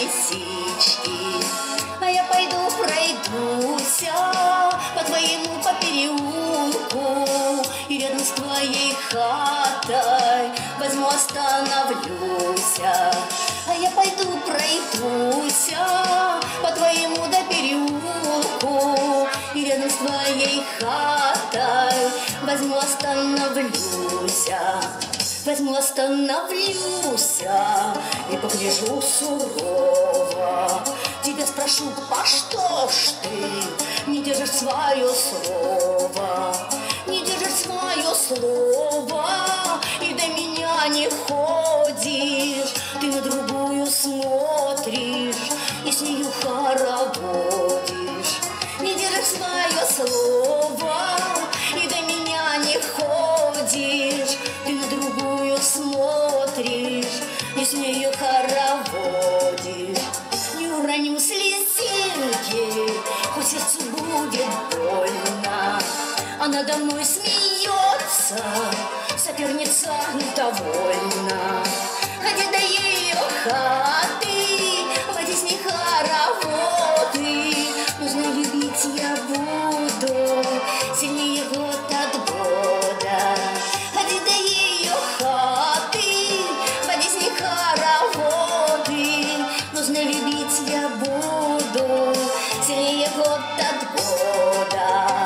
лисички. А я пойду пройдуся по твоему по переулку, и рядом с твоей хатой возьму остановлюся. А я пойду пройдуся по твоему до переулку, и рядом с твоей хатой возьму остановлюся. Возьму остановлюся и погляжу сурово. Тебя спрошу, по что ж ты не держишь свое слово? Не держишь свое слово и до меня не ходишь. Ты на другую смотришь и с нею хороводишь. Не держишь свое слово и до меня не ходишь. Ты на другую смотришь и с нею хороводишь. Не уроню слезинки, хоть сердцу будет больно. А надо мной смеется соперница довольна. Ходи до ее хаты, води с ней хороводы. Нужно любить я буду сильнее год от года. Ходи до ее хаты, води с ней хороводы. Нужно любить я буду сильнее год от года.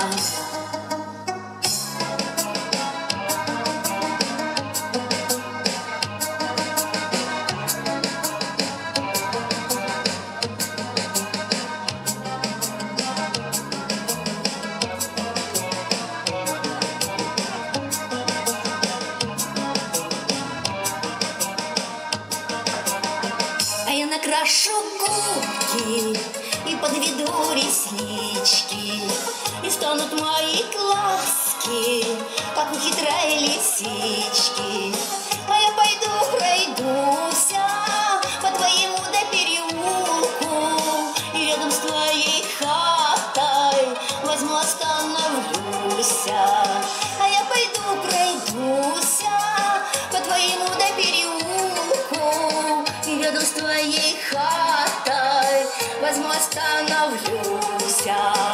Я накрашу губки и подведу реснички, и станут мои глазки, как у хитрой лисички. А я пойду пройдуся по твоему до переулку, и рядом с твоей хатой возьму остановлюся. А я пойду пройдуся по твоему до переулку, и рядом с твоей хатой возьму остановлюся.